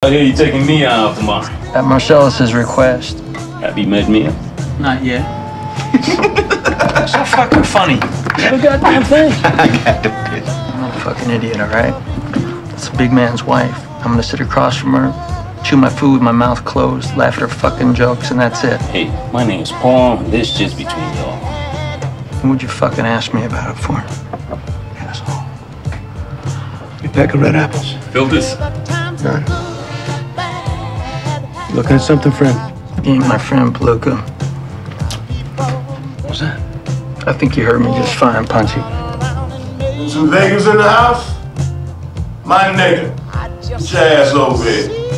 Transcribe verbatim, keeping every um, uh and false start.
I hear you taking me out tomorrow. At Marsellus' request. Have you met me? Not yet. So fucking funny. What a goddamn thing. I got the pitch. I'm not a fucking idiot, all right? It's a big man's wife. I'm gonna sit across from her, chew my food, my mouth closed, laugh at her fucking jokes, and that's it. Hey, my name's Paul, and this just between y'all. What'd you fucking ask me about it for? Asshole. You pack of red apples. Filters? None. You looking at something, friend? You ain't my friend, Palooka. What's that? I think you heard me just fine, Punchy. Some Vegas in the house? My nigga. Get your ass over here.